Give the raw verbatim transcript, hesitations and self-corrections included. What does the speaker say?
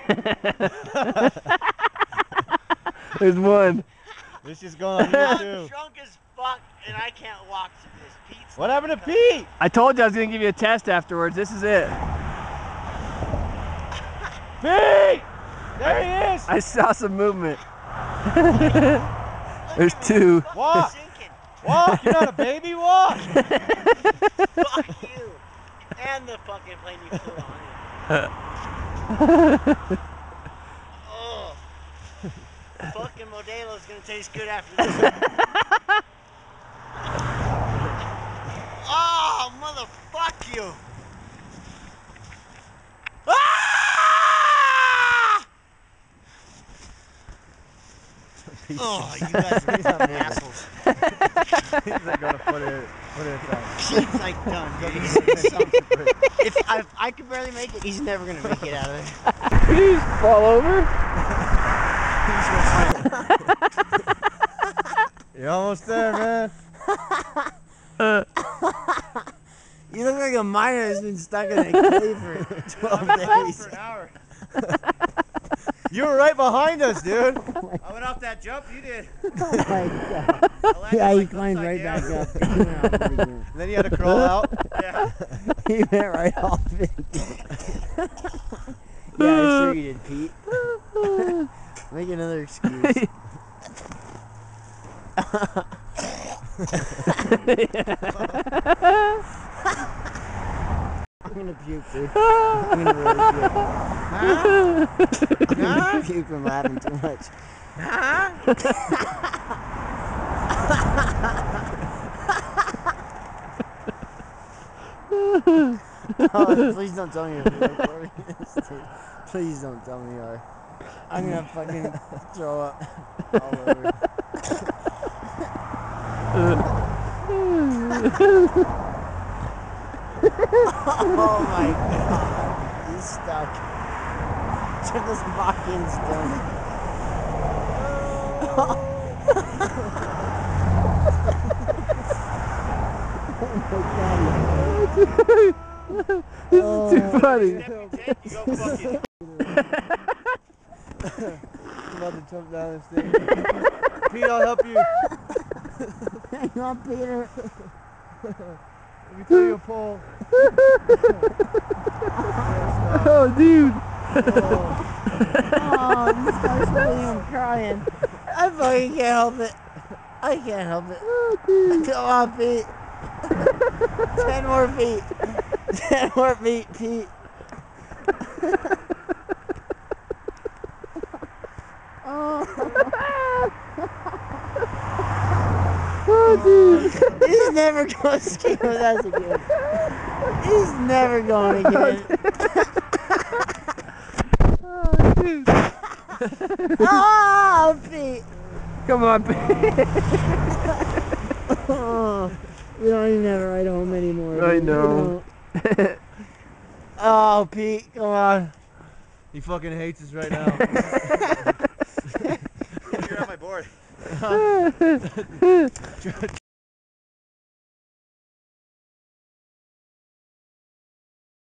There's one. This is going on YouTube. I'm drunk as fuck and I can't walk through this. Pete's What happened to Pete? I told you I was gonna give you a test afterwards. This is it. Pete! There he is! I saw some movement. There's two. Walk! Walk! You're not a baby, walk! Fuck you! And the fucking plane you flew on it. Oh. Fucking Modelo's gonna taste good after this. Oh, motherfuck you! Ah! Oh, you guys are some assholes. He's like gonna put it, put it aside. She's like done, dude. If I, I could barely make it, he's never gonna make it out of there. Did he just fall over? You're almost there, man. Uh, You look like a miner that's been stuck in a cave for twelve days. For an hour. You were right behind us, dude. I went off that jump, you did. Oh my god. Yeah, he climbed right back up. And then you had to crawl out. Yeah. He went right off it. Yeah, I'm sure you did, Pete. Make another excuse. I'm gonna puke, dude. I'm gonna really puke. Huh? I'm gonna puke from laughing too much. Huh? Oh, please don't tell me you're recording this, dude. Please don't tell me you are. I'm gonna fucking throw up all over. Oh my god, he's stuck. Check this fucking stuck. Oh my god. This is too funny. You go fucking. I'm about to jump down this thing. Pete, I'll help you. Hang on, Peter. Let me tell you a pole. Oh, dude. Oh. Oh, this guy's really I'm crying. I fucking can't help it. I can't help it. Oh, dude. Come on, Pete. Ten more feet. Ten more feet, Pete. Oh. Oh, dude. He's never going to ski with us again. He's never going again. Oh, dude. Oh, Pete. Come on, Pete. Oh, we don't even have a ride home anymore. I dude. know. Oh, Pete, come on. He fucking hates us right now. You're on my board.